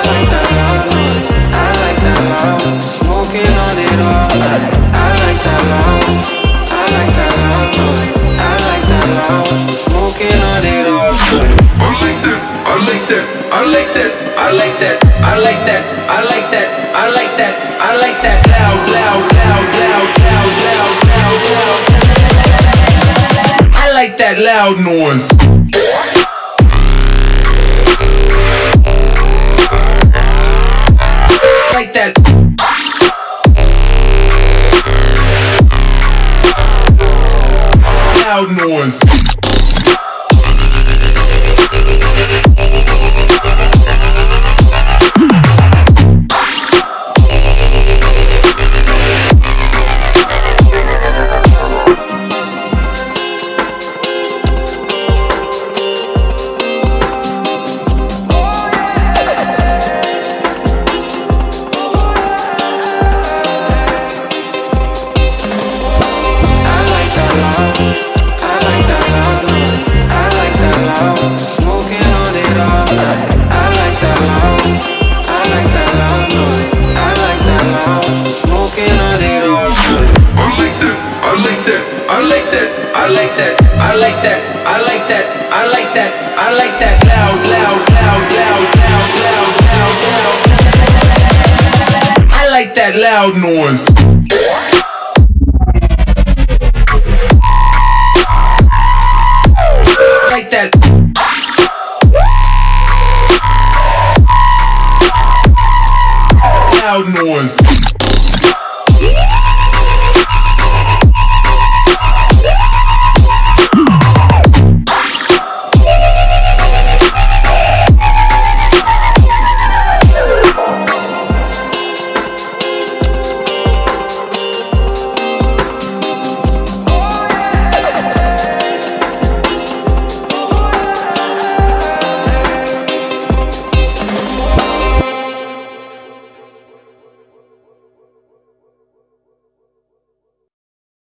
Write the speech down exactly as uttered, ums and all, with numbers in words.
like that loud noise. I like that loud. Smoking on it all night. I like that loud. I like that loud noise. I like that loud. Smoking on it all night. I like that. I like that. I like that. I like that. I like that. I like that. I like that. I like that loud, loud, loud, loud, loud, loud, loud, loud. I like that loud noise. Like that. Loud noise. I like that, I like that, I like that, I like that, I like that loud, loud, loud, loud, loud, loud, loud, loud. I like that loud noise. Like that. Loud noise.